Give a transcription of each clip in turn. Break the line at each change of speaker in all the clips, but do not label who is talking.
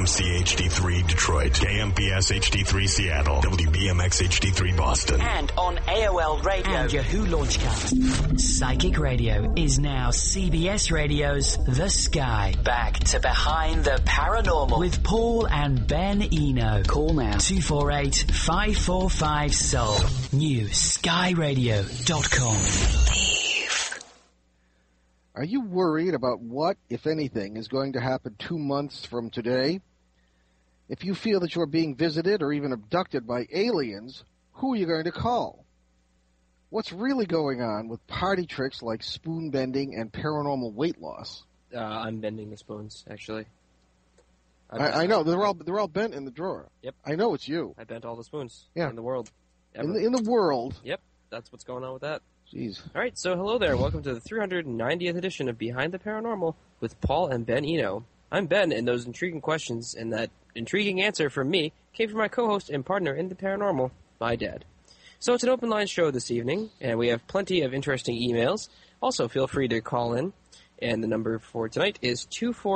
KMC HD3 Detroit, KMPS HD3 Seattle, WBMX HD3 Boston.
And on AOL Radio and Yahoo Launchcast. Psychic Radio is now CBS Radio's The Sky. Back to Behind the Paranormal with Paul and Ben Eno. Call now 248-545-SOUL. New skyradio.com.
Are you worried about what, if anything, is going to happen 2 months from today? If you feel that you are being visited or even abducted by aliens, who are you going to call? What's really going on with party tricks like spoon bending and paranormal weight loss?
I'm bending the spoons, actually.
I know they're all bent in the drawer.
Yep.
I know it's you.
I bent all the spoons.
Yeah.
In the world.
In the world.
Yep. That's what's going on with that.
Jeez.
All right, so hello there. Welcome to the 390th edition of Behind the Paranormal with Paul and Ben Eno. I'm Ben, and those intriguing questions and that intriguing answer from me came from my co-host and partner in the paranormal, my dad. So it's an open line show this evening, and we have plenty of interesting emails. Also, feel free to call in, and the number for tonight is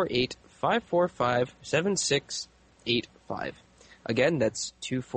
248-545-7685. Again, that's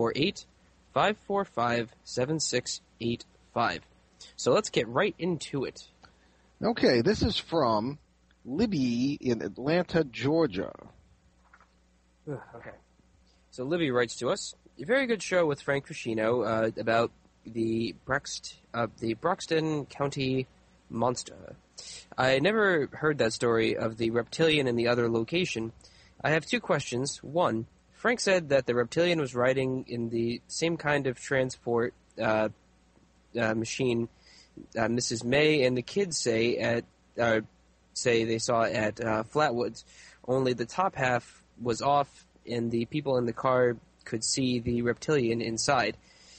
248-545-7685. So let's get right into it.
Okay, this is from Libby in Atlanta, Georgia.
Okay. So Libby writes to us, a very good show with Frank Fuscino about the Broxton County monster. I never heard that story of the reptilian in the other location. I have two questions. One, Frank said that the reptilian was riding in the same kind of transport machine Mrs. May and the kids say they saw at Flatwoods, only the top half was off and the people in the car could see the reptilian inside.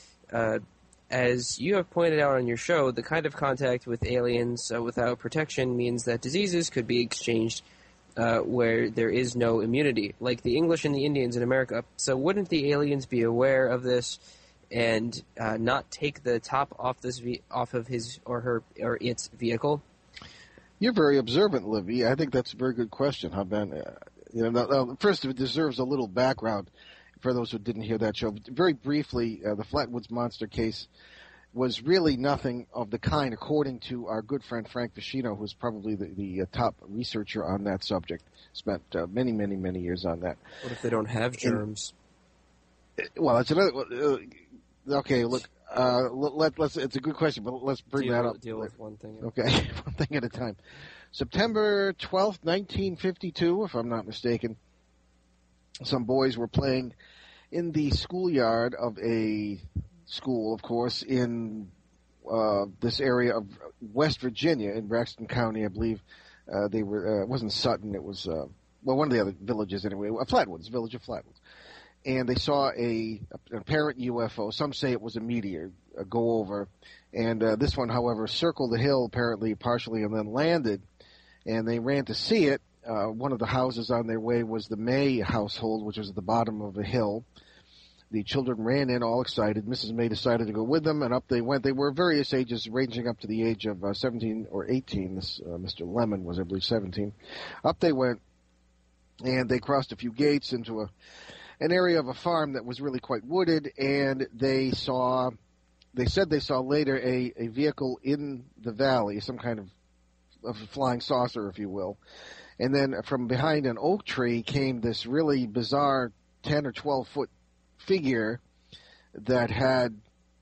As you have pointed out on your show, the kind of contact with aliens without protection means that diseases could be exchanged where there is no immunity, like the English and the Indians in America. So wouldn't the aliens be aware of this and not take the top off of his or her or its vehicle?
You're very observant, Libby. I think that's a very good question, huh, Ben? First, it deserves a little background for those who didn't hear that show. Very briefly, the Flatwoods Monster case was really nothing of the kind, according to our good friend Frank Fuscino, who's probably the top researcher on that subject. Spent many, many, many years on that.
What if they don't have germs?
Well, it's another. Okay, look. Let's. It's a good question, but let's bring that up.
Deal with one thing.
Okay, one thing at a time. September 12th, 1952, if I'm not mistaken, some boys were playing in the schoolyard of a school, of course, in this area of West Virginia, in Braxton County, I believe. They were. It wasn't Sutton. It was one of the other villages anyway. Flatwoods, village of Flatwoods. And they saw an apparent UFO. Some say it was a meteor go over. And this one, however, circled the hill apparently partially and then landed. And they ran to see it. One of the houses on their way was the May household, which was at the bottom of a hill. The children ran in all excited. Mrs. May decided to go with them, and up they went. They were various ages, ranging up to the age of 17 or 18. This Mr. Lemon was, I believe, 17. Up they went, and they crossed a few gates into an area of a farm that was really quite wooded, and they said they saw later a vehicle in the valley, some kind of a flying saucer, if you will. And then from behind an oak tree came this really bizarre 10 or 12 foot figure that had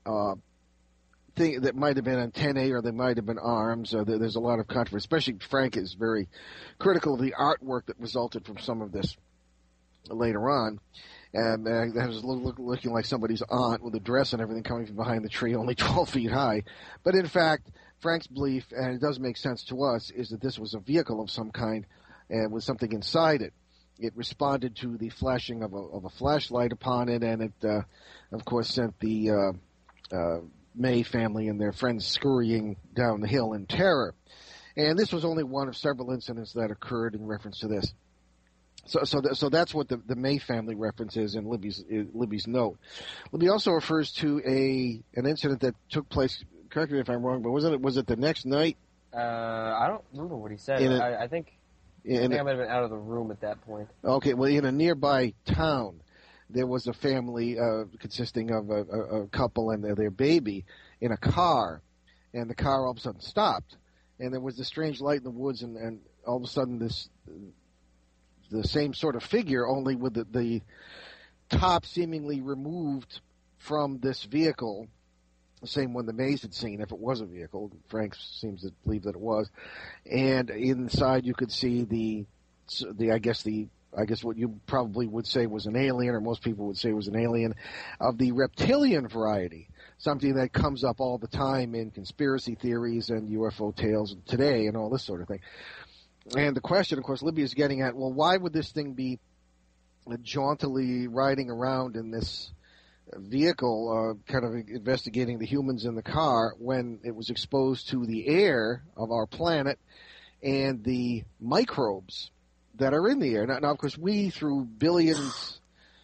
that might have been antennae or they might have been arms. There's a lot of controversy, especially Frank is very critical of the artwork that resulted from some of this later on. And that was looking like somebody's aunt with a dress and everything coming from behind the tree, only 12 feet high. But in fact, Frank's belief, and it does make sense to us, is that this was a vehicle of some kind and with something inside it. It responded to the flashing of a flashlight upon it, and it, of course, sent the May family and their friends scurrying down the hill in terror. And this was only one of several incidents that occurred in reference to this. So that's what the May family reference is in Libby's note. Libby also refers to an incident that took place. Correct me if I'm wrong, but was it the next night?
I don't remember what he said. I think I think I might have been out of the room at that point.
Okay, well, in a nearby town, there was a family consisting of a couple and their baby in a car, and the car all of a sudden stopped, and there was this strange light in the woods, and all of a sudden the same sort of figure, only with the top seemingly removed from this vehicle, the same one the Mays had seen, if it was a vehicle. Frank seems to believe that it was. And inside you could see I guess what you probably would say was an alien, or most people would say was an alien, of the reptilian variety, something that comes up all the time in conspiracy theories and UFO tales today and all this sort of thing. And the question, of course, Libby is getting at, well, why would this thing be jauntily riding around in this vehicle, kind of investigating the humans in the car, when it was exposed to the air of our planet and the microbes that are in the air? Now of course, we, through millions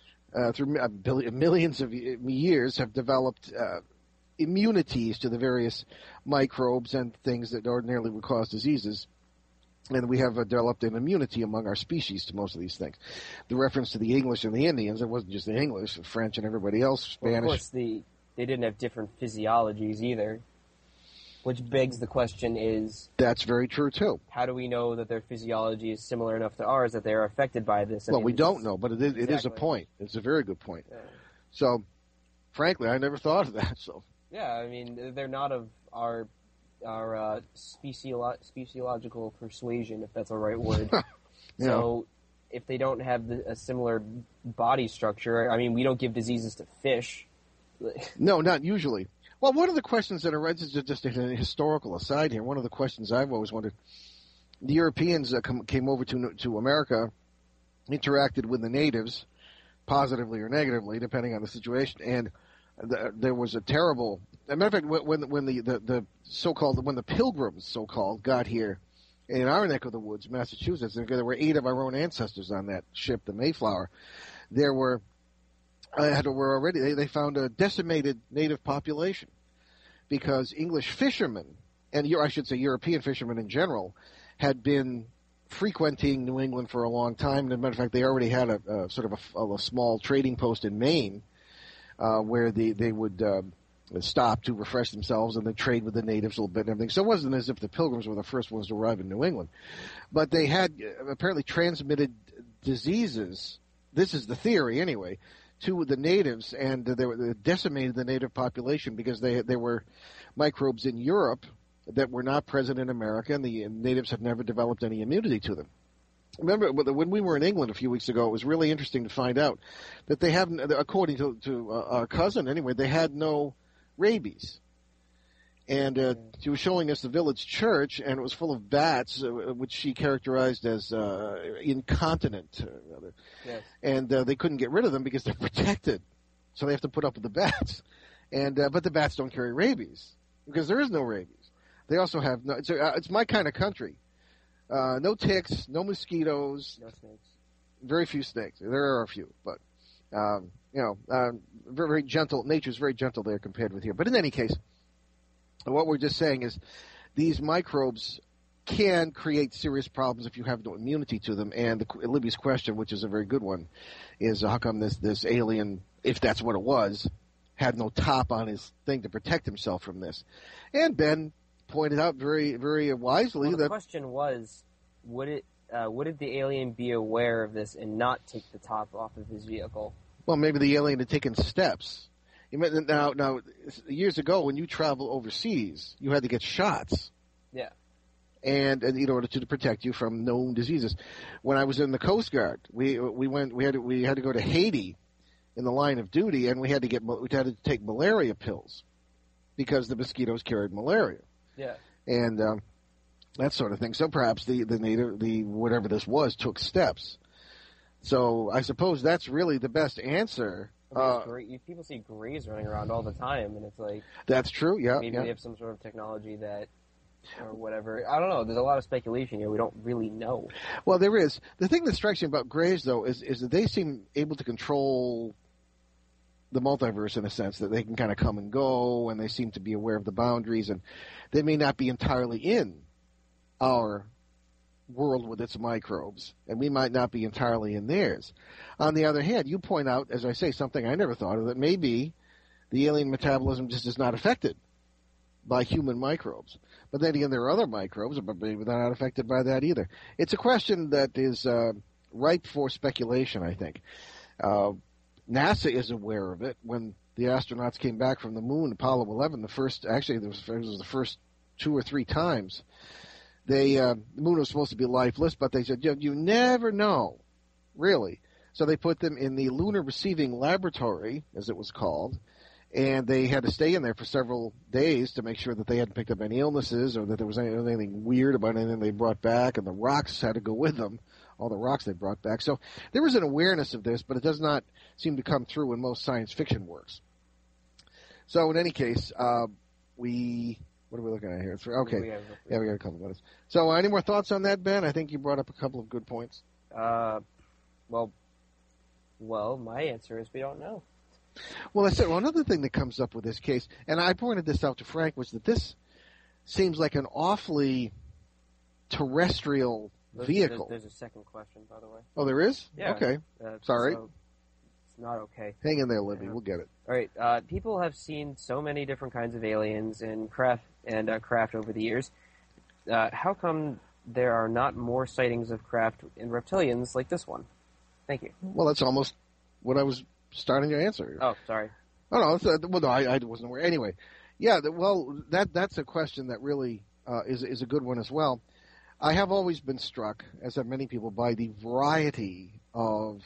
of years, have developed immunities to the various microbes and things that ordinarily would cause diseases. And we have developed an immunity among our species to most of these things. The reference to the English and the Indians, it wasn't just the English, the French and everybody else, Spanish.
Well, of course, they didn't have different physiologies either, which begs the question is...
That's very true, too.
How do we know that their physiology is similar enough to ours that they are affected by this?
Well, we don't know, but it is a point. It's a very good point. Yeah. So, frankly, I never thought of that. So.
Yeah, I mean, they're not of our speciological persuasion, if that's a right word.
Yeah.
So if they don't have a similar body structure, I mean, we don't give diseases to fish.
No, not usually. Well, one of the questions that are just a historical aside here, one of the questions I've always wondered, the Europeans came over to America, interacted with the natives, positively or negatively, depending on the situation, and there was a terrible... As a matter of fact, when the so-called, when the Pilgrims, so-called, got here in our neck of the woods, Massachusetts, there were 8 of our own ancestors on that ship, the Mayflower. They found a decimated native population because English fishermen, and I should say European fishermen in general, had been frequenting New England for a long time. As a matter of fact, they already had a sort of a small trading post in Maine where they would stop to refresh themselves and then trade with the natives a little bit and everything. So it wasn't as if the Pilgrims were the first ones to arrive in New England. But they had apparently transmitted diseases, this is the theory anyway, to the natives, and they decimated the native population because there were microbes in Europe that were not present in America, and the natives had never developed any immunity to them. Remember, when we were in England a few weeks ago, it was really interesting to find out that they have, according to our cousin anyway, they had no rabies. And she was showing us the village church, and it was full of bats, which she characterized as incontinent.
Yes.
And they couldn't get rid of them because they're protected. So they have to put up with the bats. But the bats don't carry rabies because there is no rabies. They also have it's my kind of country. No ticks, no mosquitoes.
No snakes.
Very few snakes. There are a few, but very, very gentle. Nature's very gentle there compared with here. But in any case, what we're just saying is these microbes can create serious problems if you have no immunity to them. And Libby's question, which is a very good one, is how come this alien, if that's what it was, had no top on his thing to protect himself from this? And Ben pointed out very, very wisely
the question was, would the alien be aware of this and not take the top off of his vehicle?
Well, maybe the alien had taken steps. Now, years ago, when you travel overseas, you had to get shots.
Yeah.
And in order to protect you from known diseases. When I was in the Coast Guard, we had to go to Haiti in the line of duty, and we had to take malaria pills because the mosquitoes carried malaria.
Yeah.
And that sort of thing. So perhaps the whatever this was took steps. So I suppose that's really the best answer.
People see grays running around all the time, and it's like... That's
true, yeah.
Maybe they have some sort of technology that... or whatever. I don't know. There's a lot of speculation here. We don't really know.
Well, there is. The thing that strikes me about grays, though, is that they seem able to control the multiverse in a sense, that they can kind of come and go, and they seem to be aware of the boundaries, and they may not be entirely in our world with its microbes, and we might not be entirely in theirs. On the other hand, you point out, as I say, something I never thought of, that maybe the alien metabolism just is not affected by human microbes. But then again, there are other microbes, but maybe they're not affected by that either. It's a question that is ripe for speculation, I think. NASA is aware of it. When the astronauts came back from the moon, Apollo 11, it was the first 2 or 3 times. The moon was supposed to be lifeless, but they said, you never know, really. So they put them in the Lunar Receiving Laboratory, as it was called, and they had to stay in there for several days to make sure that they hadn't picked up any illnesses or that there was anything weird about anything they brought back, and the rocks had to go with them, all the rocks they brought back. So there was an awareness of this, but it does not seem to come through in most science fiction works. So in any case, what are we looking at here? Okay. Yeah, we got a couple minutes. So any more thoughts on that, Ben? I think you brought up a couple of good points.
Well, my answer is we don't know.
Well, I said, another thing that comes up with this case, and I pointed this out to Frank, was that this seems like an awfully terrestrial vehicle.
There's a second question, by the way.
Oh, there is?
Yeah.
Okay. Sorry.
So it's not okay.
Hang in there, Libby. We'll get it.
All right. People have seen so many different kinds of aliens and craft over the years. How come there are not more sightings of craft and reptilians like this one? Thank you.
Well, that's almost what I was starting to answer.
Oh, sorry.
Oh, no, I wasn't aware. Anyway, yeah, that's a question that really is a good one as well. I have always been struck, as have many people, by the variety of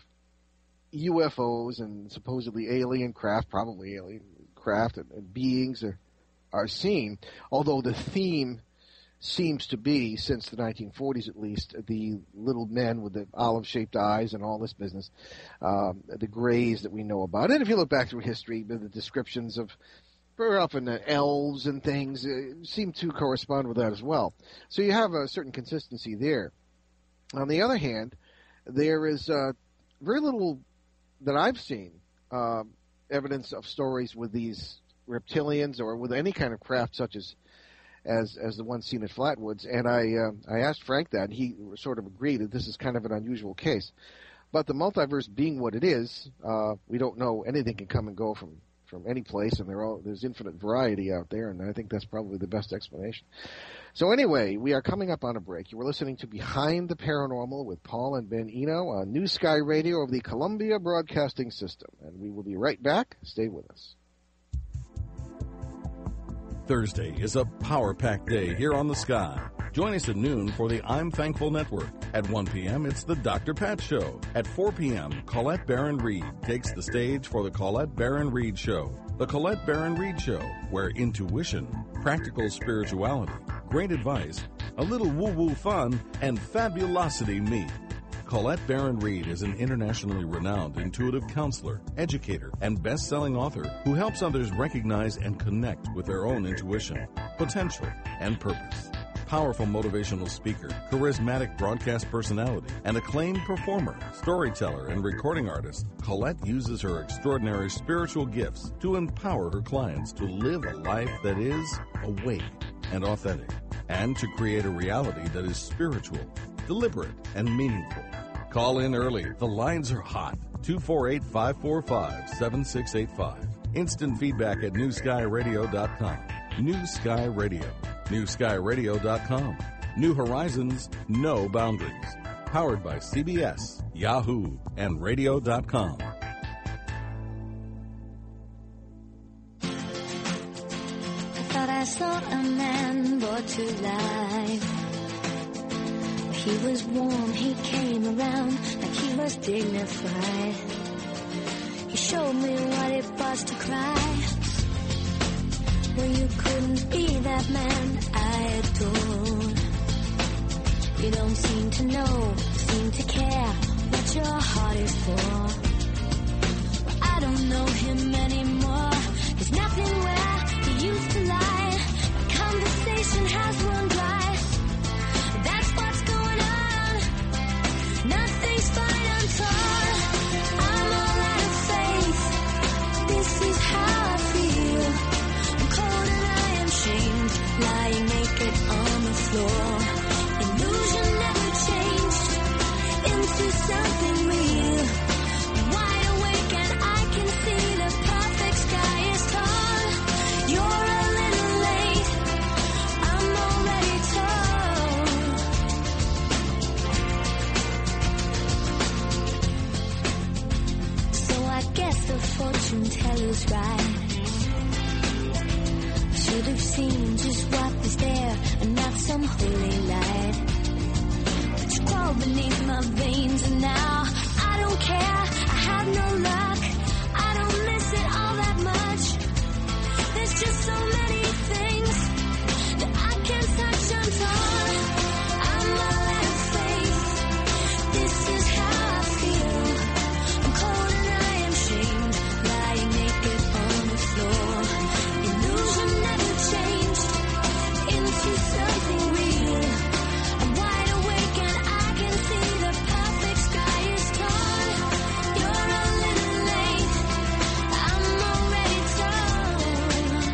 UFOs and supposedly alien craft, probably alien craft and beings are seen, although the theme seems to be, since the 1940s at least, the little men with the olive-shaped eyes and all this business, the grays that we know about. And if you look back through history, the descriptions of very often elves and things seem to correspond with that as well. So you have a certain consistency there. On the other hand, there is very little that I've seen evidence of stories with these reptilians or with any kind of craft such as the one seen at Flatwoods, and I asked Frank that, and he sort of agreed that this is kind of an unusual case. But the multiverse being what it is, we don't know. Anything can come and go from any place, and there's infinite variety out there, and I think that's probably the best explanation. So anyway, we are coming up on a break. You were listening to Behind the Paranormal with Paul and Ben Eno on New Sky Radio of the Columbia Broadcasting System, and we will be right back. Stay with us.
Thursday is a power-packed day here on the Sky. Join us at noon for the I'm Thankful Network. At 1 p.m., it's the Dr. Pat Show. At 4 p.m., Colette Barron-Reed takes the stage for the Colette Barron-Reed Show. The Colette Barron-Reed Show, where intuition, practical spirituality, great advice, a little woo-woo fun, and fabulosity meet. Colette Barron-Reed is an internationally renowned intuitive counselor, educator, and best-selling author who helps others recognize and connect with their own intuition, potential, and purpose. Powerful motivational speaker, charismatic broadcast personality, and acclaimed performer, storyteller, and recording artist, Colette uses her extraordinary spiritual gifts to empower her clients to live a life that is awake and authentic, and to create a reality that is spiritual, deliberate, and meaningful. Call in early. The lines are hot. 248-545-7685. Instant feedback at newskyradio.com. New Sky Radio. newskyradio.com. New horizons, no boundaries. Powered by CBS, Yahoo, and radio.com.
I thought I saw a man brought to life. He was warm, he came around like he was dignified. He showed me what it was to cry. Well, you couldn't be that man I adored. You don't seem to know, seem to care what your heart is for. Well, I don't know him anymore. There's nothing where he used to lie. My conversation has run dry. That's what's going on. Nothing's fine, I'm torn. I'm all out of faith. This is how I feel. I'm cold and I am shamed, lying naked on the floor. Illusion never was right. I should have seen just what was there and not some holy light. But you crawl beneath my veins and now I don't care. I have no luck. I don't miss it all that much. There's just so many things that I can't touch until I'm all out of faith. This is how I feel. I'm cold and I am shamed, lying naked on the floor. Illusion never changed into something real. I'm wide awake and I can see the perfect sky is torn. You're a little late. I'm already torn.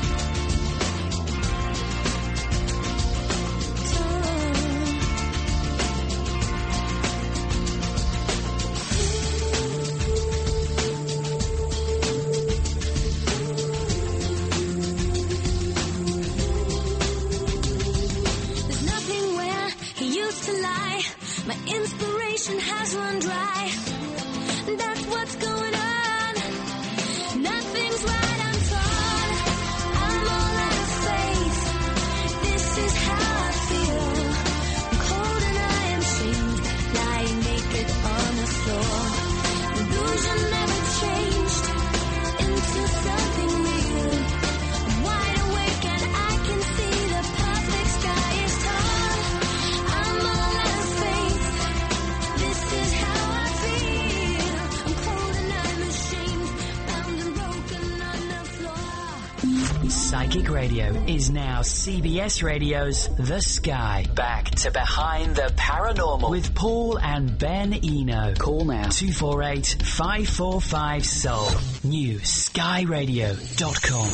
There's nothing where he used to lie. My inspiration has run dry. That's what's going on. Nothing's right, I'm torn. I'm all out of faith. This is how I feel. I'm cold and I am shamed, lying naked on the floor. Illusion never changed into something real. I'm wide awake and I can see the perfect sky is torn. I'm all out of faith. This is how I feel. I'm cold and I'm ashamed, bound and broken on the floor.
Psychic Radio is now CBS Radio's The Sky. Back to Behind the Paranormal with Paul and Ben Eno. Call now 248-545-SOUL. New skyradio.com.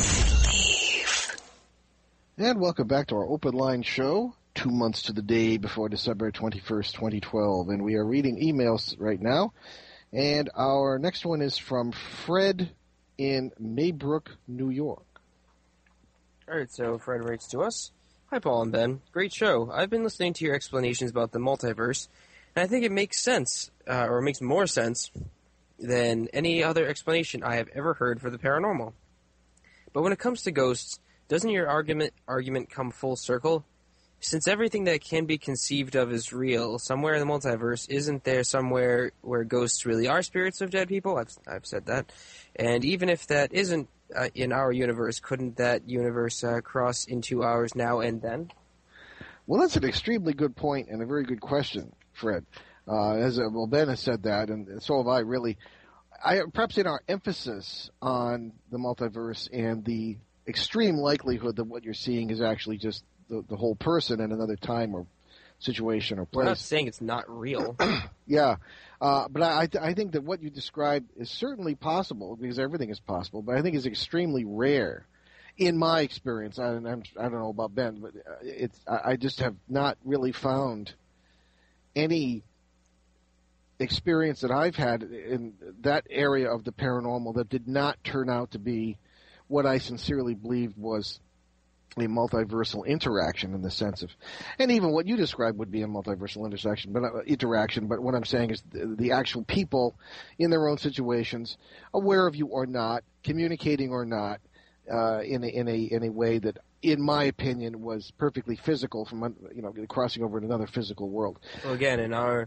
And welcome back to our open line show, 2 months to the day before December 21st, 2012. And we are reading emails right now. And our next one is from Fred in Maybrook, New York.
All right, so Fred writes to us. Hi, Paul and Ben. Great show. I've been listening to your explanations about the multiverse, and I think it makes sense, or makes more sense, than any other explanation I have ever heard for the paranormal. But when it comes to ghosts, doesn't your argument come full circle? Since everything that can be conceived of is real, somewhere in the multiverse, isn't there somewhere where ghosts really are spirits of dead people? I've said that. And even if that isn't in our universe, couldn't that universe cross into ours now and then?
Well, that's an extremely good point and a very good question, Fred. Ben has said that, and so have I, really. Perhaps in our emphasis on the multiverse and the extreme likelihood that what you're seeing is actually just the whole person in another time or situation or place.
We're not saying it's not real.
Yeah. But I think that what you described is certainly possible, because everything is possible, but I think it's extremely rare. In my experience, I don't know about Ben, but I just have not really found any experience that I've had in that area of the paranormal that did not turn out to be what I sincerely believed was a multiversal interaction, in the sense of, and even what you described would be a multiversal interaction. But what I'm saying is the actual people in their own situations, aware of you or not, communicating or not, in a way that, in my opinion, was perfectly physical, from crossing over in another physical world.
Well, again, in our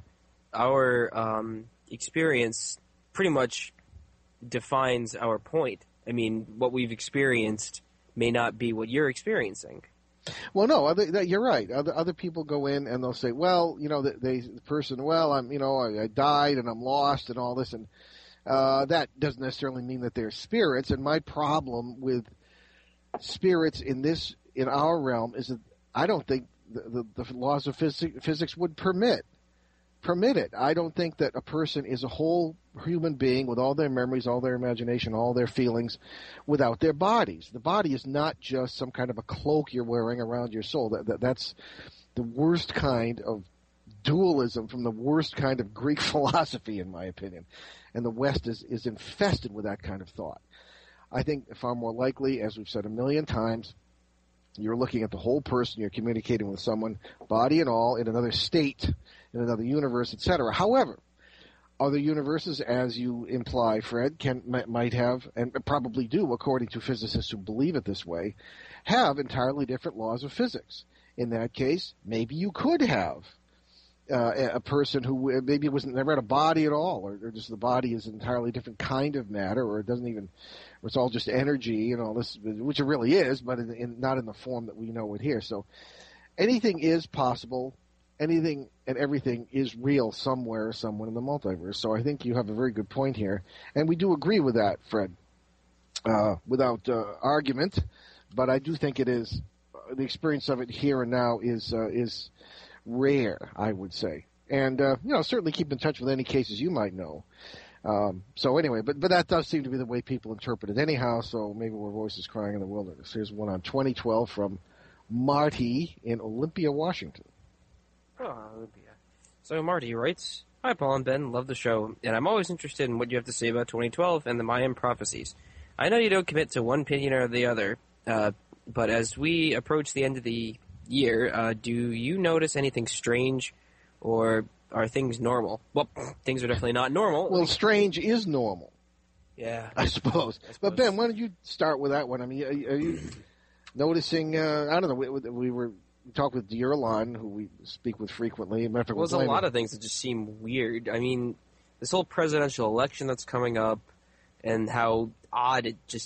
experience, pretty much defines our point. I mean, what we've experienced may not be what you're experiencing.
Well, no, you're right. Other people go in and they'll say, well, the person, well, I died and I'm lost and all this, and that doesn't necessarily mean that they're spirits. And my problem with spirits in our realm is that I don't think the laws of physics would permit it. I don't think that a person is a whole human being with all their memories, all their imagination, all their feelings, without their bodies. The body is not just some kind of a cloak you're wearing around your soul. That's the worst kind of dualism from the worst kind of Greek philosophy, in my opinion. And the West is infested with that kind of thought. I think far more likely, as we've said a million times, you're looking at the whole person, you're communicating with someone, body and all, in another state, in another universe, etc. However, other universes, as you imply, Fred, might have, and probably do, according to physicists who believe it this way, have entirely different laws of physics. In that case, maybe you could have a person who maybe never had a body at all, or just the body is an entirely different kind of matter, or it's all just energy and all this, which it really is, but not in the form that we know it here. So anything is possible. Anything and everything is real somewhere, somewhere in the multiverse. So I think you have a very good point here, and we do agree with that, Fred, without argument. But I do think it is the experience of it here and now is rare, I would say, and certainly keep in touch with any cases you might know. So anyway, but that does seem to be the way people interpret it anyhow. So maybe we're voices crying in the wilderness. Here's one on 2012 from Marty in Olympia, Washington.
Oh, Olympia. So Marty writes, "Hi, Paul and Ben. Love the show, and I'm always interested in what you have to say about 2012 and the Mayan prophecies. I know you don't commit to one opinion or the other, but as we approach the end of the year, do you notice anything strange, or are things normal?" Well, things are definitely not normal.
Well, strange is normal.
Yeah.
I suppose. But Ben, why don't you start with that one? I mean, are you noticing, I don't know, we talked with Dearlon, who we speak with frequently.
Well, there's a lot of things that just seem weird. I mean, this whole presidential election that's coming up, and how odd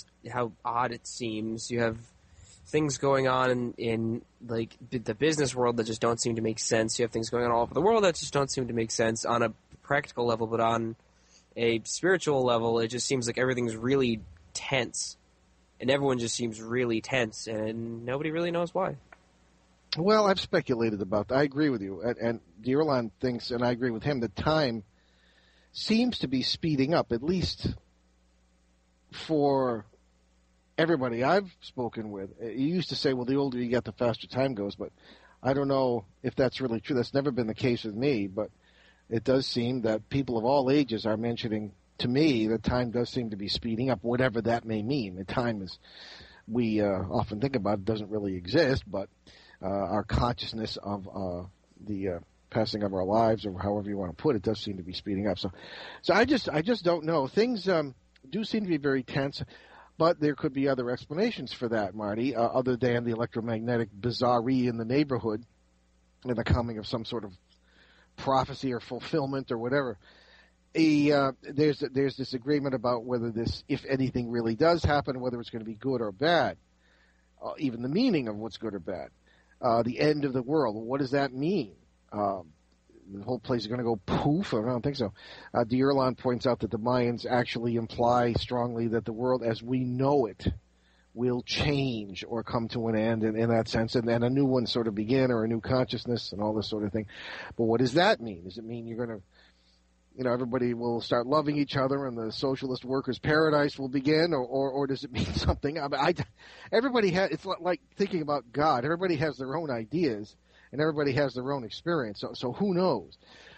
it seems. You have things going on in like the business world that just don't seem to make sense. You have things going on all over the world that just don't seem to make sense on a practical level, but on a spiritual level, it just seems like everything's really tense, and everyone just seems really tense, and nobody really knows why.
Well, I've speculated about that. I agree with you. And Dearlon thinks, and I agree with him, that time seems to be speeding up, at least for everybody I've spoken with. You used to say, well, the older you get, the faster time goes, but I don't know if that's really true. That's never been the case with me, but it does seem that people of all ages are mentioning to me that time does seem to be speeding up, whatever that may mean. The time is, we often think about it, doesn't really exist, but our consciousness of the passing of our lives, or however you want to put it, does seem to be speeding up. So I just don't know. Things do seem to be very tense, but there could be other explanations for that, Marty, other than the electromagnetic bizarrerie in the neighborhood and the coming of some sort of prophecy or fulfillment or whatever. There's this agreement about whether this, if anything, really does happen, whether it's going to be good or bad, even the meaning of what's good or bad. The end of the world. What does that mean? The whole place is going to go poof? I don't think so. Dearlon points out that the Mayans actually imply strongly that the world as we know it will change or come to an end in that sense, and then a new one sort of begin, or a new consciousness and all this sort of thing. But what does that mean? Does it mean you're going to, everybody will start loving each other and the socialist workers' paradise will begin, or does it mean something? I mean, everybody has, it's like thinking about God. Everybody has their own ideas, and everybody has their own experience. So who knows?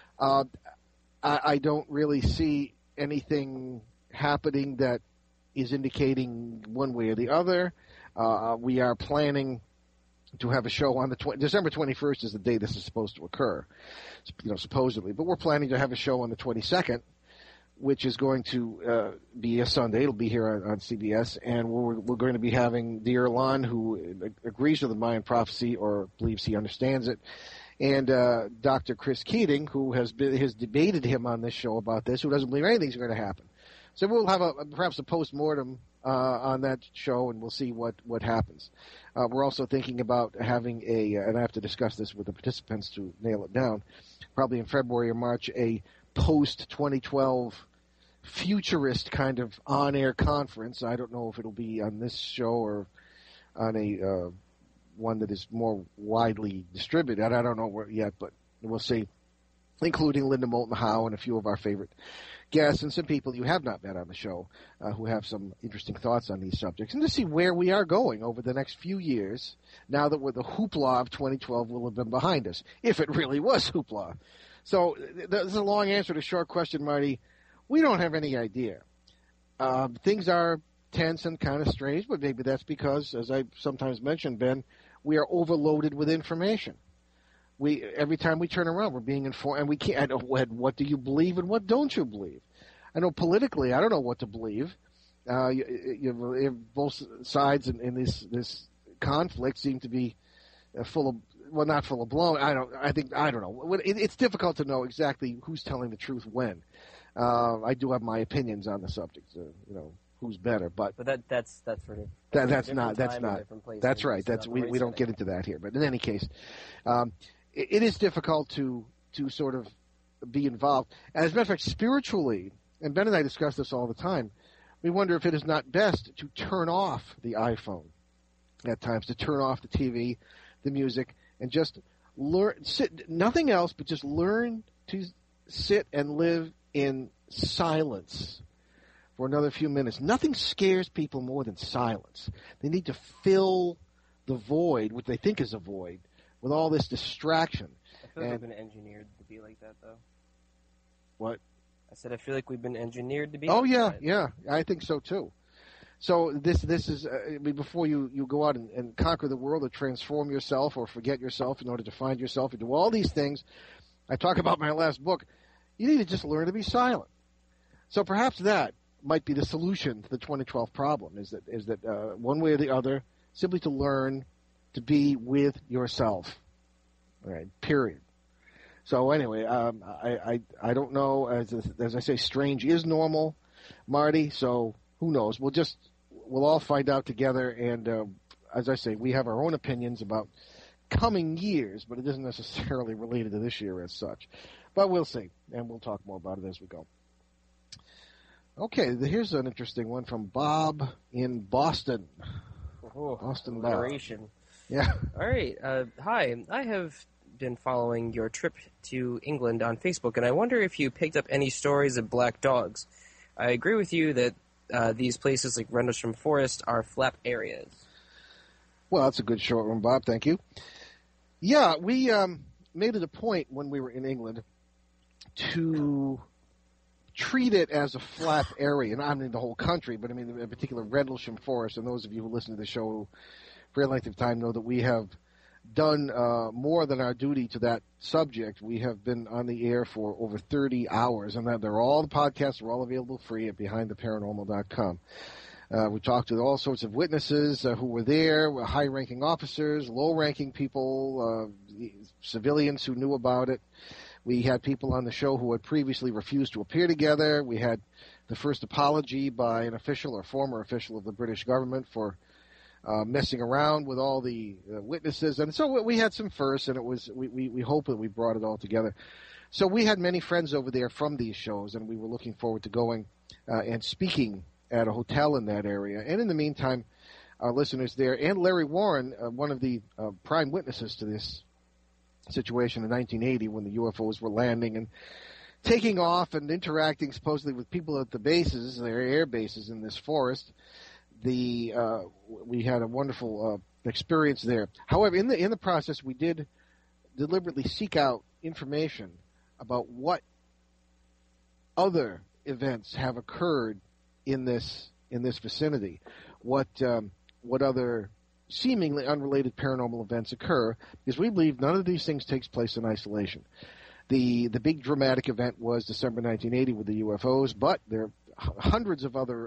I don't really see anything happening that is indicating one way or the other. We are planning to have a show on December 21st is the day this is supposed to occur, supposedly. But we're planning to have a show on the 22nd, which is going to be a Sunday. It'll be here on CBS, and we're going to be having Dearlon, who agrees with the Mayan prophecy or believes he understands it, and Dr. Chris Keating, who has debated him on this show about this, who doesn't believe anything's going to happen. So we'll have perhaps a post-mortem on that show, and we'll see what happens. We're also thinking about having and I have to discuss this with the participants to nail it down, probably in February or March, a post-2012 futurist kind of on-air conference. I don't know if it'll be on this show or on a one that is more widely distributed. I don't know yet, but we'll see, including Linda Moulton Howe and a few of our favorite guests and some people you have not met on the show who have some interesting thoughts on these subjects, and to see where we are going over the next few years now that the hoopla of 2012 will have been behind us, if it really was hoopla. So there's a long answer to a short question, Marty. We don't have any idea. Things are tense and kind of strange, but maybe that's because, as I sometimes mention, Ben, we are overloaded with information. every time we turn around, we're being informed, and we can't. What do you believe and what don't you believe? I know politically, I don't know what to believe. Both sides in this conflict seem to be not full of blown. I don't know. It's difficult to know exactly who's telling the truth when. I do have my opinions on the subject. Who's better, but
that's not.
That's right. We don't get into that here. But in any case, it is difficult to sort of be involved. As a matter of fact, spiritually, and Ben and I discuss this all the time, we wonder if it is not best to turn off the iPhone at times, to turn off the TV, the music, and just nothing else, but just learn to sit and live in silence for another few minutes. Nothing scares people more than silence. They need to fill the void, what they think is a void, with all this distraction.
I feel like we've been engineered to be like that, though.
What?
I said I feel like we've been engineered to be
like
that.
Yeah. I think so, too. So this is, before you go out and conquer the world or transform yourself or forget yourself in order to find yourself and do all these things, I talk about in my last book, you need to just learn to be silent. So perhaps that might be the solution to the 2012 problem, is that one way or the other, simply to learn to be with yourself. All right, period. So anyway, I don't know, as I say, strange is normal, Marty, so who knows? We'll all find out together, and as I say, we have our own opinions about coming years, but it isn't necessarily related to this year as such. But we'll see, and we'll talk more about it as we go. Okay, here's an interesting one from Bob in Boston. Boston Bob. Yeah.
All right. Hi, I have been following your trip to England on Facebook, and I wonder if you picked up any stories of black dogs. I agree with you that these places like Rendlesham Forest are flap areas.
Well, that's a good short one, Bob. Thank you. Yeah, we made it a point when we were in England to treat it as a flap area, and I mean the whole country, but I mean in particular Rendlesham Forest, and those of you who listen to the show for a length of time know that we have done more than our duty to that subject. We have been on the air for over 30 hours, and they're all the podcasts are all available free at BehindTheParanormal.com. We talked to all sorts of witnesses who were there, high-ranking officers, low-ranking people, civilians who knew about it. We had people on the show who had previously refused to appear together. We had the first apology by an official or former official of the British government for messing around with all the witnesses. And so we had some firsts, and it was we hope that we brought it all together. So we had many friends over there from these shows, and we were looking forward to going and speaking at a hotel in that area. And in the meantime, our listeners there, and Larry Warren, one of the prime witnesses to this situation in 1980 when the UFOs were landing and taking off and interacting supposedly with people at the bases, their air bases in this forest. We had a wonderful experience there. However, in the process, we did deliberately seek out information about what other events have occurred in this vicinity, what other seemingly unrelated paranormal events occur, because we believe none of these things takes place in isolation. The big dramatic event was December 1980 with the UFOs, but there are hundreds of other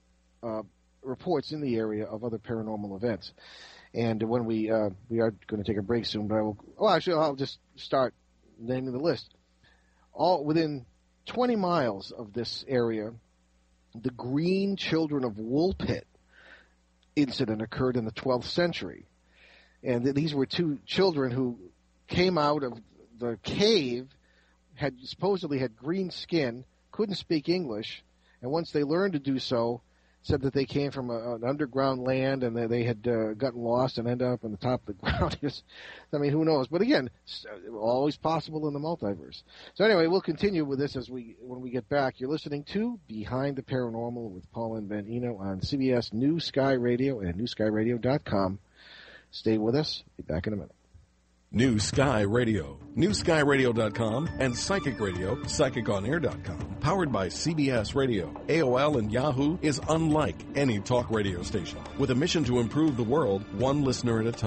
reports in the area of other paranormal events. And when we are going to take a break soon, but I'll just start naming the list. All within 20 miles of this area, the Green Children of Woolpit incident occurred in the 12th century. And these were two children who came out of the cave, supposedly had green skin, couldn't speak English, and once they learned to do so, said that they came from an underground land and they had gotten lost and ended up on the top of the ground. I mean, who knows? But again, always possible in the multiverse. So anyway, we'll continue with this when we get back. You're listening to Behind the Paranormal with Paul and Ben Eno on CBS New Sky Radio and NewSkyRadio.com. Stay with us. Be back in a minute.
New Sky Radio, NewSkyRadio.com, and Psychic Radio, PsychicOnAir.com. Powered by CBS Radio, AOL, and Yahoo is unlike any talk radio station, with a mission to improve the world one listener at a time.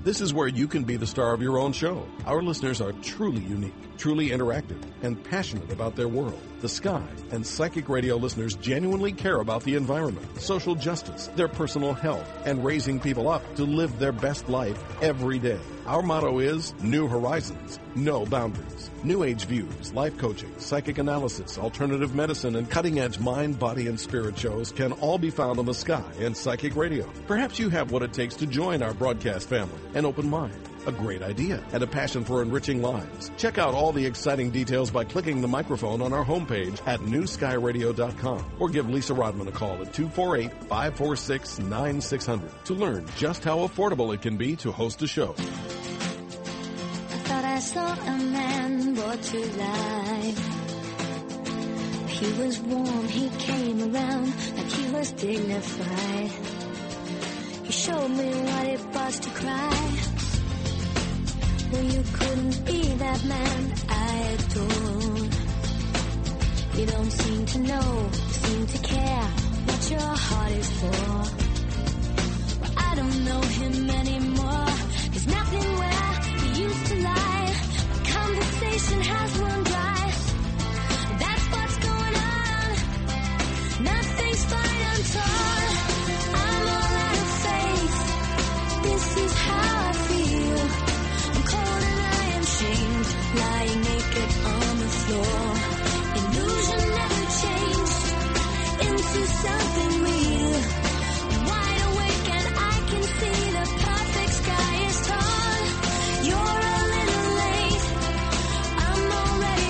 This is where you can be the star of your own show. Our listeners are truly unique, truly interactive, and passionate about their world, the sky, and Psychic Radio listeners genuinely care about the environment, social justice, their personal health, and raising people up to live their best life every day. Our motto is New Horizons, No Boundaries. New Age views, life coaching, psychic analysis, alternative medicine, and cutting-edge mind, body, and spirit shows can all be found on the Sky and Psychic Radio. Perhaps you have what it takes to join our broadcast family. An open mind, a great idea, and a passion for enriching lives. Check out all the exciting details by clicking the microphone on our homepage at newskyradio.com or give Lisa Rodman a call at 248-546-9600 to learn just how affordable it can be to host a show.
I thought I saw a man brought to life. He was warm, he came around like he was dignified. He showed me what it was to cry. Well, you couldn't be that man I adored. You don't seem to know, seem to care what your heart is for. Well, I don't know him anymore. There's nothing where he used to lie. My conversation has run dry. That's what's going on. Nothing's fine, I'm torn. I'm all out of faith. This is how I feel. I'm cold and I am shamed, lying naked on the floor. Illusion never changed into something real. I'm wide awake and I can see the perfect sky is torn. You're a little late, I'm already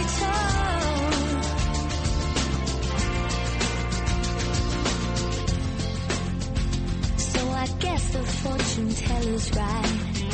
torn. So I guess the fortune teller's right.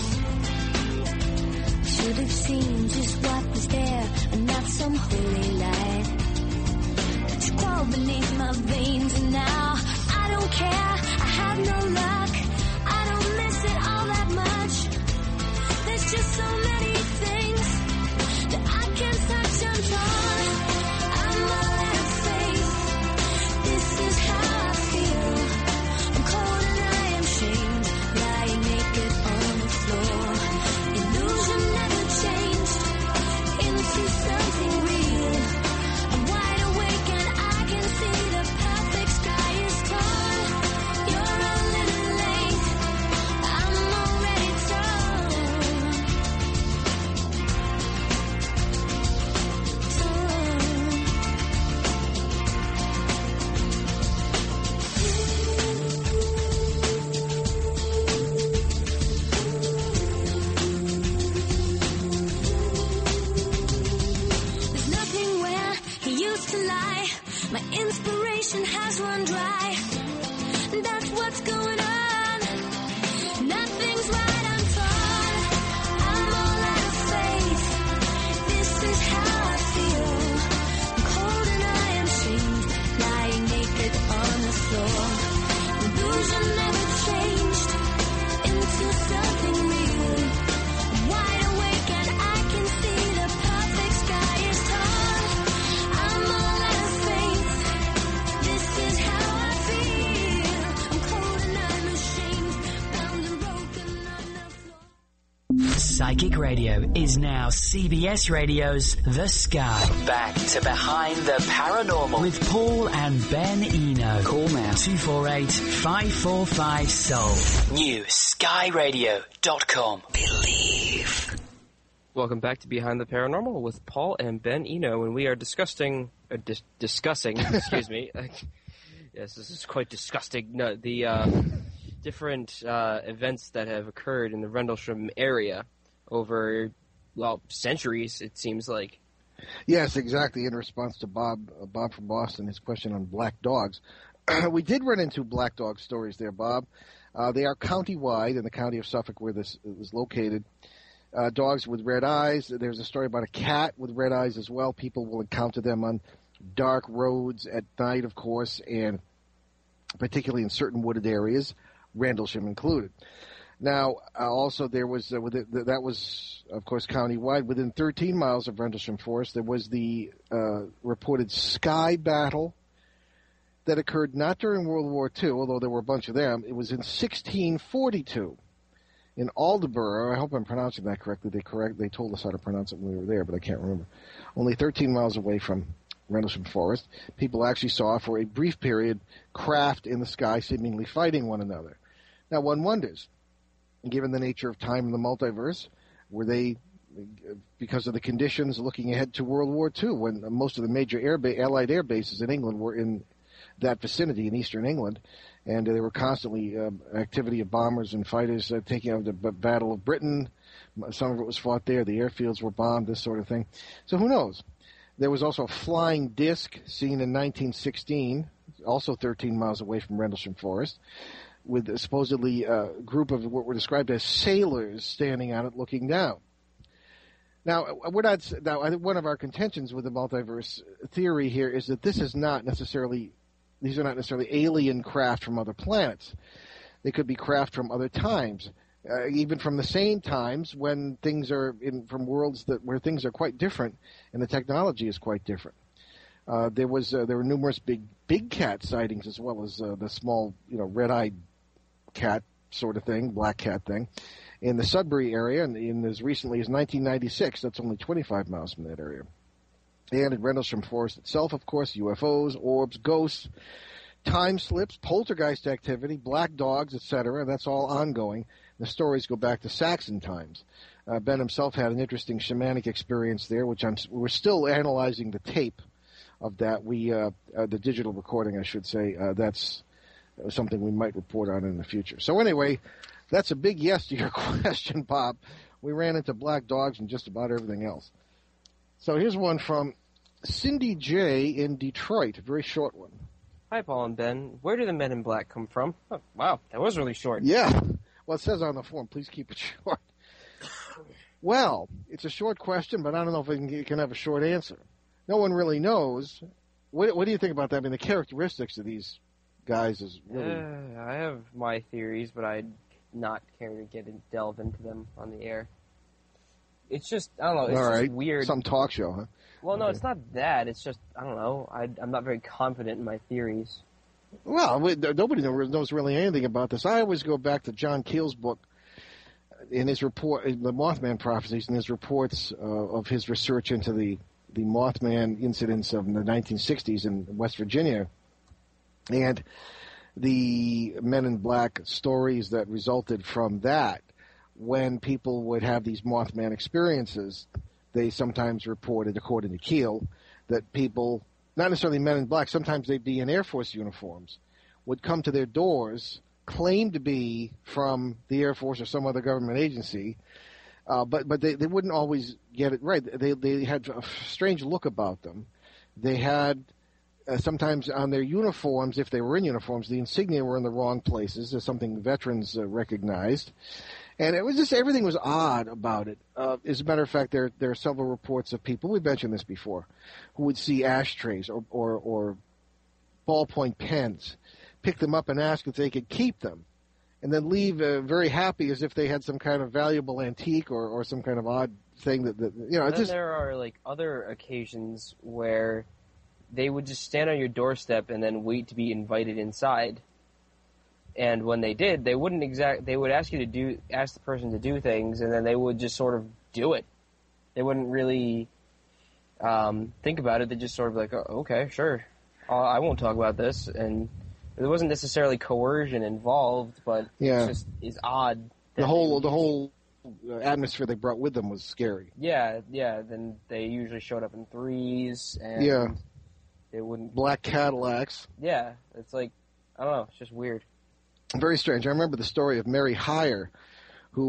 Should have seen just what was there and not some holy light. But you crawl beneath my veins and now I don't care. I have no luck. I don't miss it all that much. There's just so many things that I can't touch. I'm torn. I'm all out of faith. This is how I feel. I'm cold and I am shamed, lying naked on the floor. Illusion never changed into something real. I'm wide awake and I can see the perfect sky is torn. You're a little late, I'm already There's nothing where he used to lie. My inspiration has run dry. That's what's going on. Nothing's right, I'm torn. I'm all out of faith. This is how I feel. I'm cold and I am shamed, lying naked on the floor. Illusion never changed into something real. I'm wide awake and I can see the perfect sky is torn. I'm all out of faith. This is how I feel. I'm cold and I'm ashamed, bound and broken on the floor.
Psychic Radio is now CBS Radio's The Sky. Back to Behind the Paranormal with Paul and Ben Eno. Call now 248-545-SOUL. New skyradio.com. Believe.
Welcome back to Behind the Paranormal with Paul and Ben Eno, and we are discussing, excuse me. Yes, this is quite disgusting. No, the different events that have occurred in the Rendlesham area over, well, centuries, it seems like.
Yes, exactly. In response to Bob from Boston, his question on black dogs. We did run into black dog stories there, Bob. They are county-wide in the county of Suffolk where this is located. Dogs with red eyes. There's a story about a cat with red eyes as well. People will encounter them on dark roads at night, of course, and particularly in certain wooded areas, Rendlesham included. Now, also there was, that was, of course, county-wide. Within 13 miles of Rendlesham Forest, there was the reported sky battle that occurred not during World War II, although there were a bunch of them. It was in 1642. in Aldeborough. I hope I'm pronouncing that correctly. They told us how to pronounce it when we were there, but I can't remember. Only 13 miles away from Rendlesham Forest, people actually saw, for a brief period, craft in the sky seemingly fighting one another. Now, one wonders, given the nature of time in the multiverse, were they, because of the conditions looking ahead to World War II, when most of the major Allied air bases in England were in that vicinity in eastern England, and there were constantly activity of bombers and fighters taking out the Battle of Britain. Some of it was fought there. The airfields were bombed, this sort of thing. So who knows? There was also a flying disc seen in 1916, also 13 miles away from Rendlesham Forest, with supposedly a group of what were described as sailors standing on it looking down. Now, I think one of our contentions with the multiverse theory here is that these are not necessarily alien craft from other planets. They could be craft from other times, even from the same times when things are from worlds where things are quite different and the technology is quite different. There were numerous big cat sightings, as well as the small, red-eyed cat sort of thing, black cat thing, in the Sudbury area, and in as recently as 1996. That's only 25 miles from that area. And in Rendlesham Forest itself, of course, UFOs, orbs, ghosts, time slips, poltergeist activity, black dogs, etc. That's all ongoing. The stories go back to Saxon times. Ben himself had an interesting shamanic experience there, which we're still analyzing the tape of that. The digital recording, I should say. That's something we might report on in the future. So anyway, that's a big yes to your question, Bob. We ran into black dogs and just about everything else. So here's one from Cindy J. in Detroit, a very short one.
Hi, Paul and Ben. Where do the Men in Black come from? Oh, wow, that was really short.
Yeah. Well, it says on the form, please keep it short. Well, it's a short question, but I don't know if it can have a short answer. No one really knows. What do you think about that? I mean, the characteristics of these guys is really...
I have my theories, but I'd not care to delve into them on the air. It's just, I don't know, it's just weird.
Some talk show, huh?
Well, no, it's not that. It's just, I don't know. I'm not very confident in my theories.
Well, nobody knows really anything about this. I always go back to John Keel's book, in his report, the Mothman Prophecies, and his reports of his research into the Mothman incidents of the 1960s in West Virginia, and the Men in Black stories that resulted from that. When people would have these Mothman experiences, they sometimes reported, according to Keel, that people, not necessarily Men in Black, sometimes they'd be in Air Force uniforms, would come to their doors, claim to be from the Air Force or some other government agency, but they wouldn't always get it right. They had a strange look about them. They had sometimes on their uniforms, if they were in uniforms, the insignia were in the wrong places. There's something veterans recognized. And it was just, everything was odd about it. As a matter of fact, there are several reports of people, we've mentioned this before, who would see ashtrays or ballpoint pens, pick them up and ask if they could keep them, and then leave very happy as if they had some kind of valuable antique or some kind of odd thing that
Then there are like other occasions where they would just stand on your doorstep and then wait to be invited inside. And when they did, they wouldn't they would ask the person to do things, and then they would just sort of do it. They wouldn't really think about it. They just sort of like, oh, okay, sure, I won't talk about this. And there wasn't necessarily coercion involved, but it just is odd.
The whole atmosphere they brought with them was scary.
Yeah. Then they usually showed up in threes, and they wouldn't.
Black Cadillacs.
Yeah, it's like, I don't know, it's just weird.
Very strange. I remember the story of Mary Heyer, who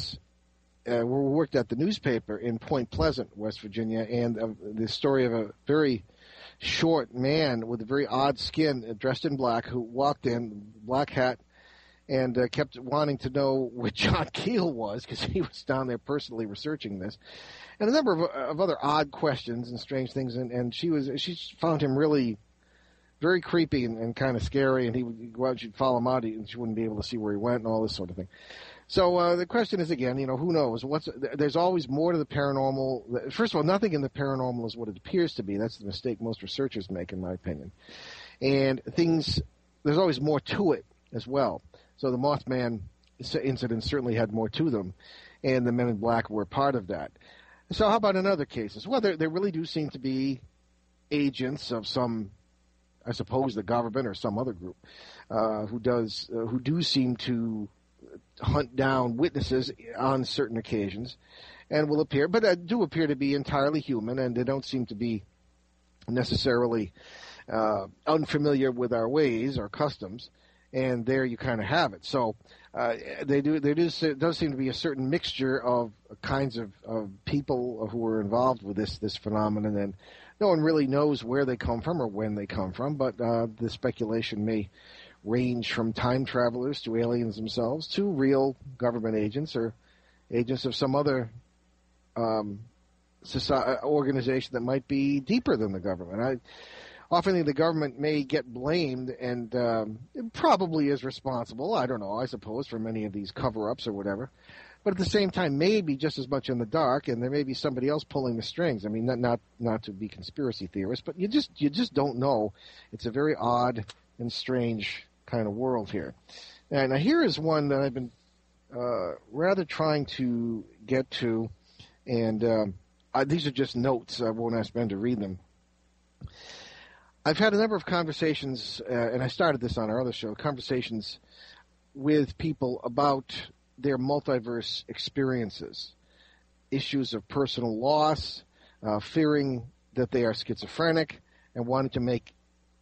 worked at the newspaper in Point Pleasant, West Virginia, and the story of a very short man with a very odd skin, dressed in black, who walked in, black hat, and kept wanting to know what John Keel was, because he was down there personally researching this, and a number of other odd questions and strange things, and she found him really very creepy and kind of scary, and he would go out, she'd follow him out, and she wouldn't be able to see where he went and all this sort of thing. So the question is, again, who knows? There's always more to the paranormal. First of all, nothing in the paranormal is what it appears to be. That's the mistake most researchers make, in my opinion. And there's always more to it as well. So the Mothman incidents certainly had more to them, and the Men in Black were part of that. So how about in other cases? Well, there really do seem to be agents of some, I suppose, the government or some other group who do seem to hunt down witnesses on certain occasions, and will appear, but do appear to be entirely human, and they don't seem to be necessarily unfamiliar with our ways or customs. And there you kind of have it. So there does seem to be a certain mixture of kinds of people who are involved with this phenomenon, and no one really knows where they come from or when they come from, but the speculation may range from time travelers to aliens themselves to real government agents or agents of some other organization that might be deeper than the government. I often think the government may get blamed, and it probably is responsible, I don't know, I suppose, for many of these cover-ups or whatever. But at the same time, maybe just as much in the dark, and there may be somebody else pulling the strings. I mean, not to be conspiracy theorists, but you just don't know. It's a very odd and strange kind of world here. And here is one that I've been rather trying to get to, and these are just notes. I won't ask Ben to read them. I've had a number of conversations, and I started this on our other show, conversations with people about their multiverse experiences, issues of personal loss, fearing that they are schizophrenic, and wanting to make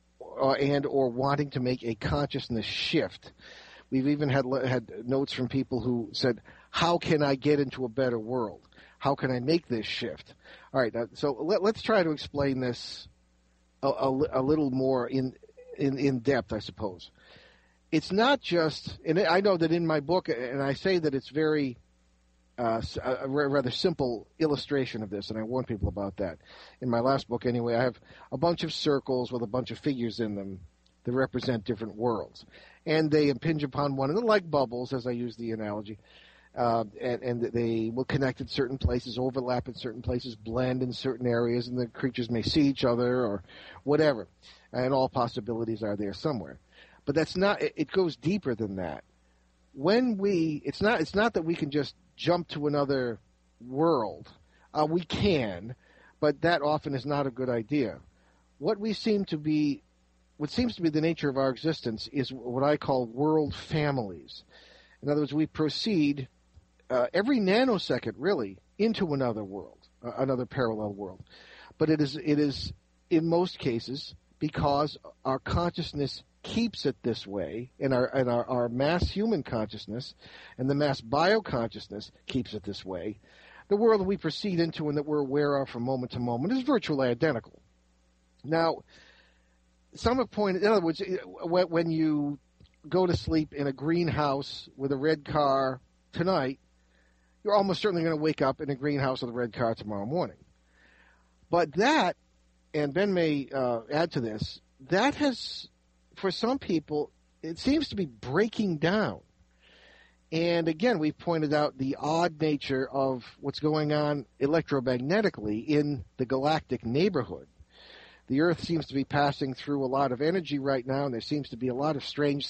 a consciousness shift. We've even had notes from people who said, "How can I get into a better world? How can I make this shift?" All right, so let's try to explain this a little more in depth, I suppose. It's not just, and I know that in my book, and I say that it's very a rather simple illustration of this, and I warn people about that. In my last book, anyway, I have a bunch of circles with a bunch of figures in them that represent different worlds, and they impinge upon one another like bubbles, as I use the analogy. And they will connect at certain places, overlap in certain places, blend in certain areas, and the creatures may see each other or whatever. And all possibilities are there somewhere. But that's not. It goes deeper than that. It's not that we can just jump to another world. We can, but that often is not a good idea. What seems to be the nature of our existence is what I call world families. In other words, we proceed every nanosecond, really, into another world, another parallel world. But it is in most cases because our consciousness keeps it this way, and our mass human consciousness and the mass bioconsciousness keeps it this way. The world that we proceed into and that we're aware of from moment to moment is virtually identical. Now, some have pointed, in other words, when you go to sleep in a greenhouse with a red car tonight, you're almost certainly going to wake up in a greenhouse with a red car tomorrow morning. But that, and Ben may add to this, that has, for some people, it seems to be breaking down. And again, we've pointed out the odd nature of what's going on electromagnetically in the galactic neighborhood. The Earth seems to be passing through a lot of energy right now, and there do seem to be a lot of strange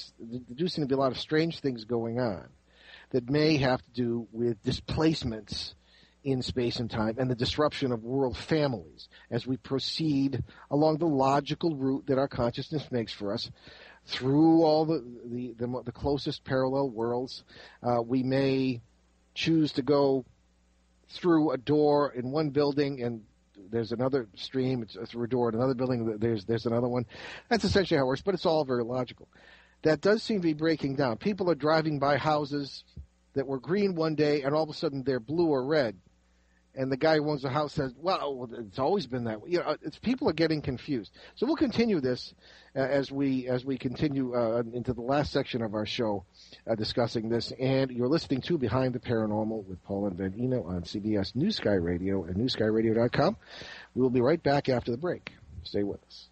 things going on that may have to do with displacements in space and time and the disruption of world families as we proceed along the logical route that our consciousness makes for us through all the closest parallel worlds. We may choose to go through a door in one building and there's another stream, it's through a door in another building, there's another one. That's essentially how it works, but it's all very logical. That does seem to be breaking down. People are driving by houses that were green one day, and all of a sudden they're blue or red. And the guy who owns the house says, well, it's always been that way. People are getting confused. So we'll continue this as we continue into the last section of our show discussing this. And you're listening to Behind the Paranormal with Paul and Ben Eno on CBS New Sky Radio and newskyradio.com. We will be right back after the break. Stay with us.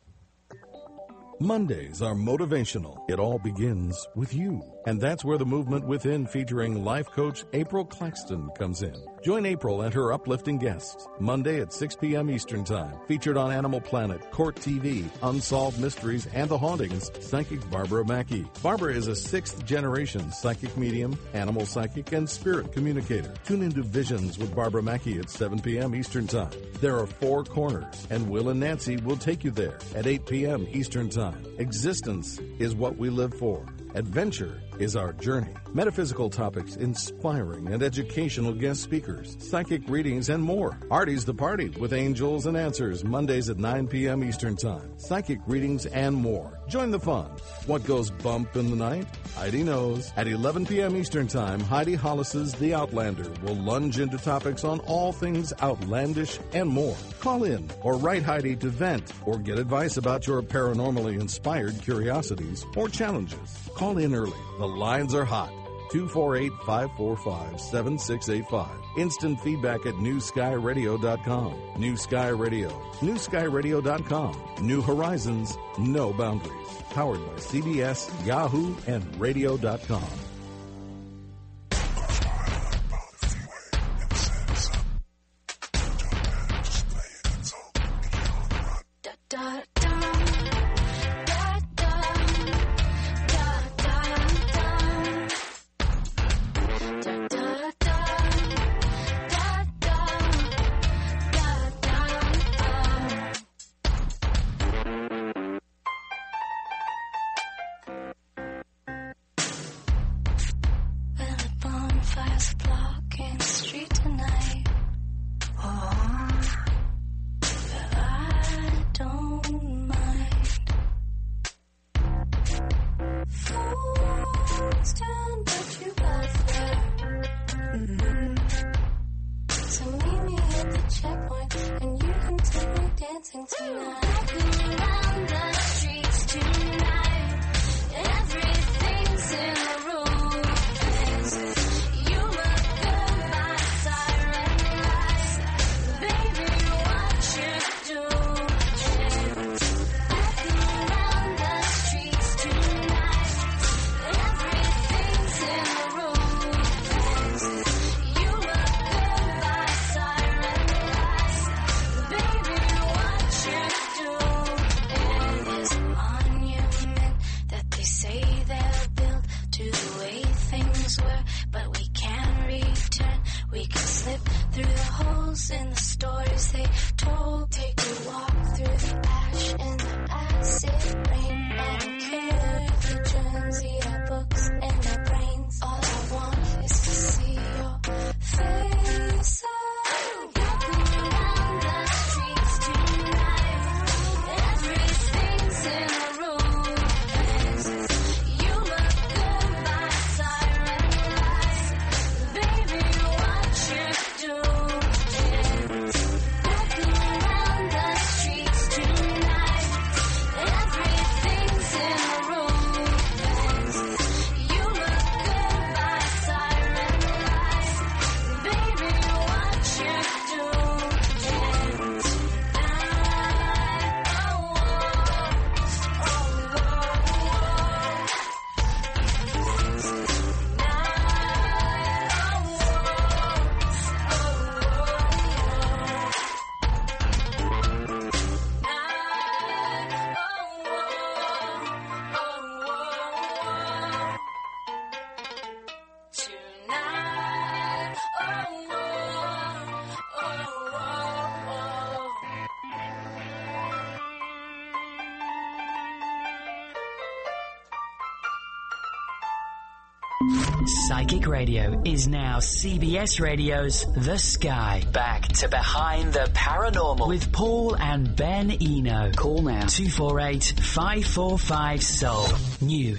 Mondays are motivational. It all begins with you. And that's where the movement within featuring life coach April Claxton comes in. Join April and her uplifting guests, Monday at 6 p.m. Eastern Time. Featured on Animal Planet, Court TV, Unsolved Mysteries, and The Hauntings, psychic Barbara Mackey. Barbara is a 6th-generation psychic medium, animal psychic, and spirit communicator. Tune into Visions with Barbara Mackey at 7 p.m. Eastern Time. There are 4 corners, and Will and Nancy will take you there at 8 p.m. Eastern Time. Existence is what we live for. Adventure is our journey. Metaphysical topics, inspiring and educational guest speakers, psychic readings, and more. Artie's the Party with Angels and Answers, Mondays at 9 p.m. Eastern Time. Psychic readings and more. Join the fun. What goes bump in the night? Heidi knows. At 11 p.m. Eastern Time, Heidi Hollis's The Outlander will lunge into topics on all things outlandish and more. Call in or write Heidi to vent or get advice about your paranormally inspired curiosities or challenges. Call in early. The lines are hot. 248-545-7685. Instant feedback at newskyradio.com. New Sky Radio. newskyradio.com. New horizons, no boundaries. Powered by CBS, Yahoo, and radio.com.
Psychic Radio is now CBS Radio's The Sky. Back to Behind the Paranormal with Paul and Ben Eno. Call now 248-545-SOUL. New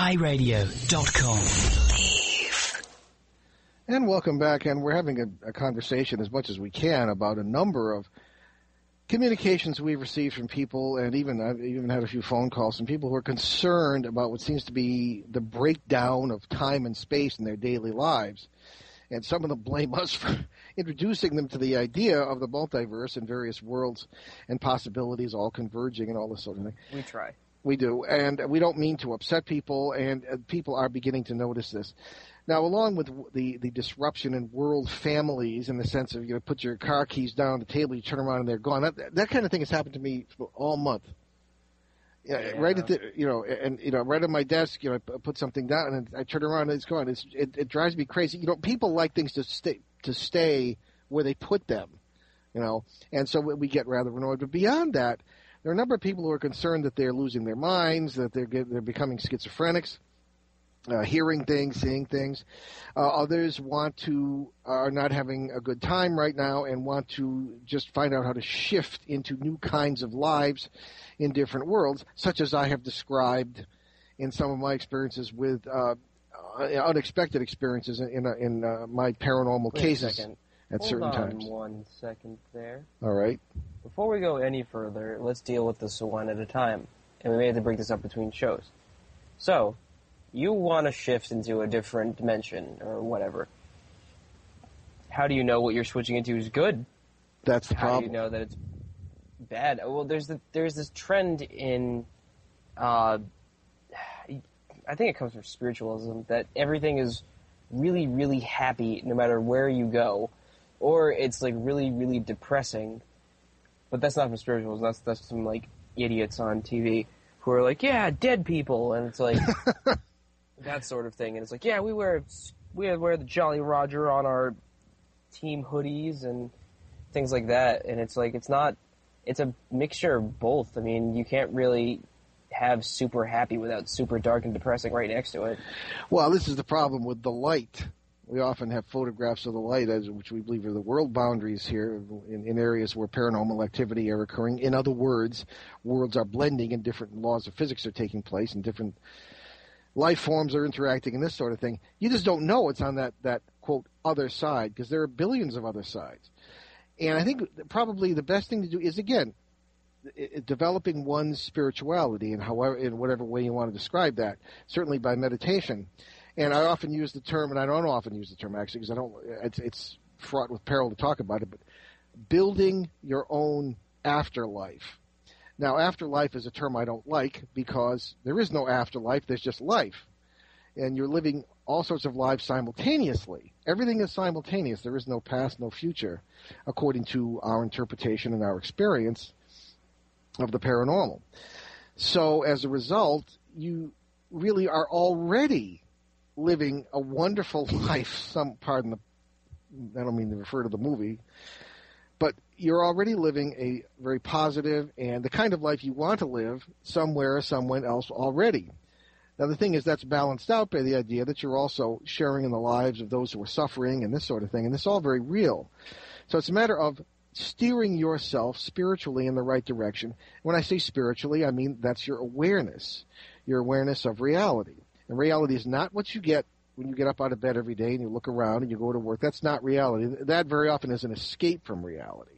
skyradio.com.
And welcome back, and we're having a conversation as much as we can about a number of communications we've received from people, and I've even had a few phone calls from people who are concerned about what seems to be the breakdown of time and space in their daily lives. And some of them blame us for introducing them to the idea of the multiverse and various worlds and possibilities all converging and all this sort of thing.
We try.
We do, and we don't mean to upset people, and people are beginning to notice this. Now, along with the disruption in world families, in the sense of put your car keys down on the table, you turn around and they're gone. That kind of thing has happened to me all month. Yeah. Right at the right on my desk, I put something down and I turn around and it's gone. It drives me crazy. People like things to stay where they put them, and so we get rather annoyed. But beyond that, there are a number of people who are concerned that they're losing their minds, that they're becoming schizophrenics, hearing things, seeing things. Others are not having a good time right now and want to just find out how to shift into new kinds of lives in different worlds, such as I have described in some of my experiences with unexpected experiences in my paranormal cases at certain times.
Hold on 1 second there.
All right.
Before we go any further, let's deal with this one at a time. And we may have to break this up between shows. So, you want to shift into a different dimension or whatever. How do you know what you're switching into is good?
That's the problem.
How do you know that it's bad? Well, there's this trend in, I think it comes from spiritualism, that everything is really, really happy no matter where you go, or it's like really, really depressing. But that's not from spiritualism. That's some like idiots on TV who are like, yeah, dead people, and it's like that sort of thing. And it's like, yeah, we wear the Jolly Roger on our team hoodies and things like that. And it's like it's a mixture of both. I mean, you can't really have super happy without super dark and depressing right next to it.
Well, this is the problem with the light. We often have photographs of the light, which we believe are the world boundaries here in areas where paranormal activity are occurring. In other words, worlds are blending and different laws of physics are taking place and different life forms are interacting and this sort of thing. You just don't know it's on that quote, other side, because there are billions of other sides. And I think probably the best thing to do is, again, developing one's spirituality in whatever way you want to describe that, certainly by meditation. And I often use the term, and I don't often use the term actually because it's fraught with peril to talk about it, but building your own afterlife. Now, afterlife is a term I don't like because there is no afterlife, there's just life. And you're living all sorts of lives simultaneously. Everything is simultaneous. There is no past, no future, according to our interpretation and our experience of the paranormal. So as a result, you really are already living a wonderful life. I don't mean to refer to the movie, but you're already living a very positive and the kind of life you want to live somewhere or someone else already. Now, the thing is that's balanced out by the idea that you're also sharing in the lives of those who are suffering and this sort of thing, and it's all very real. So it's a matter of steering yourself spiritually in the right direction. When I say spiritually, I mean that's your awareness of reality. And reality is not what you get when you get up out of bed every day and you look around and you go to work. That's not reality. That very often is an escape from reality.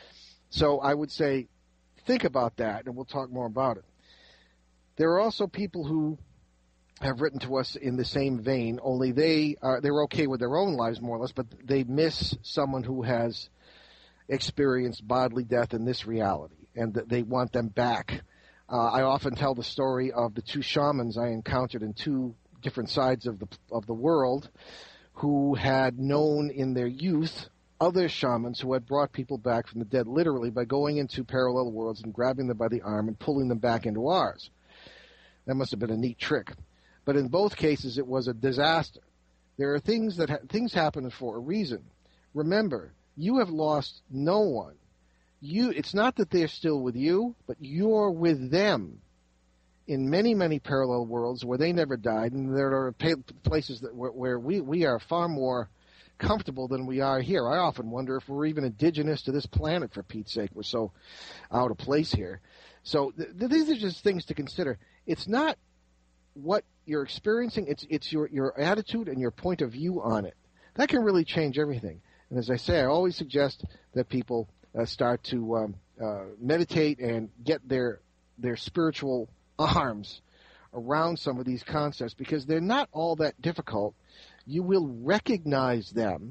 So I would say think about that, and we'll talk more about it. There are also people who have written to us in the same vein, only they're okay with their own lives more or less, but they miss someone who has experienced bodily death in this reality, and that they want them back. I often tell the story of the two shamans I encountered in two different sides of the world who had known in their youth other shamans who had brought people back from the dead, literally by going into parallel worlds and grabbing them by the arm and pulling them back into ours. That must have been a neat trick. But in both cases, it was a disaster. There are things things happen for a reason. Remember, you have lost no one. It's not that they're still with you, but you're with them in many, many parallel worlds where they never died, and there are places where we are far more comfortable than we are here. I often wonder if we're even indigenous to this planet, for Pete's sake. We're so out of place here. So these are just things to consider. It's not what you're experiencing, it's your attitude and your point of view on it. That can really change everything. And as I say, I always suggest that people start to meditate and get their spiritual arms around some of these concepts, because they're not all that difficult. You will recognize them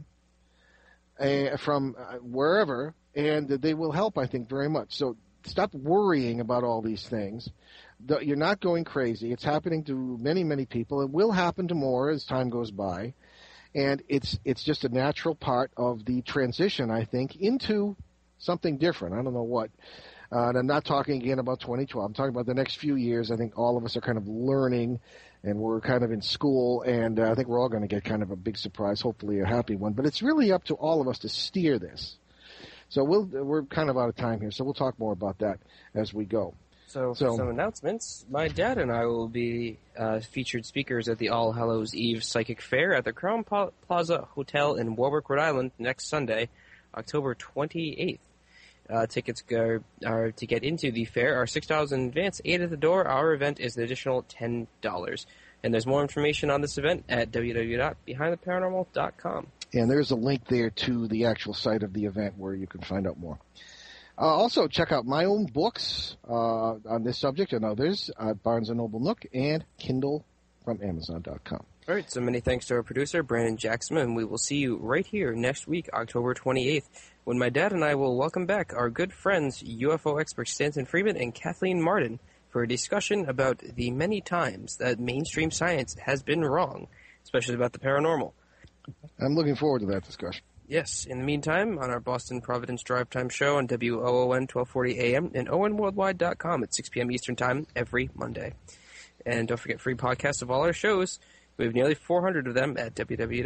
from wherever, and they will help, I think, very much. So stop worrying about all these things. You're not going crazy. It's happening to many, many people. It will happen to more as time goes by. And it's just a natural part of the transition, I think, into something different. I don't know what. And I'm not talking again about 2012. I'm talking about the next few years. I think all of us are kind of learning, and we're kind of in school, and I think we're all going to get kind of a big surprise, hopefully a happy one. But it's really up to all of us to steer this. So we're kind of out of time here, so we'll talk more about that as we go.
So some announcements. My dad and I will be featured speakers at the All Hallows Eve Psychic Fair at the Crown Plaza Hotel in Warwick, Rhode Island next Sunday, October 28th. Tickets to get into the fair are $6 in advance, 8 at the door. Our event is an additional $10. And there's more information on this event at www.behindtheparanormal.com.
And there's a link there to the actual site of the event where you can find out more. Also, check out my own books on this subject and others at Barnes & Noble Nook and Kindle from Amazon.com.
All right, so many thanks to our producer, Brandon Jackson, and we will see you right here next week, October 28th, when my dad and I will welcome back our good friends, UFO experts Stanton Freeman and Kathleen Martin, for a discussion about the many times that mainstream science has been wrong, especially about the paranormal.
I'm looking forward to that discussion.
Yes, in the meantime, on our Boston Providence Drive Time show on WOON 1240 AM and ONWorldwide.com at 6 p.m. Eastern Time every Monday. And don't forget free podcasts of all our shows. We have nearly 400 of them at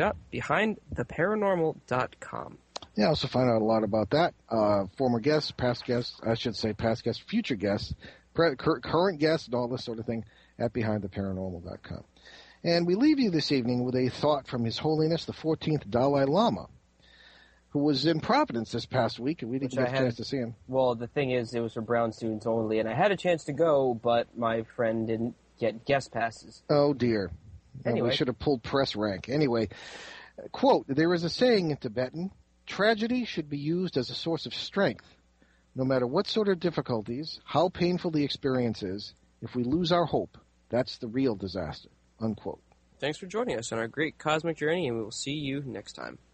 www.behindtheparanormal.com.
Yeah, also find out a lot about that. Former guests, past guests, future guests, current guests, and all this sort of thing at behindtheparanormal.com. And we leave you this evening with a thought from His Holiness the 14th Dalai Lama, who was in Providence this past week, and we didn't get a chance to see him.
Well, the thing is, it was for Brown students only, and I had a chance to go, but my friend didn't get guest passes.
Oh, dear.
Anyway.
We should have pulled press rank. Anyway, quote, there is a saying in Tibetan, tragedy should be used as a source of strength. No matter what sort of difficulties, how painful the experience is, if we lose our hope, that's the real disaster, unquote.
Thanks for joining us on our great cosmic journey, and we will see you next time.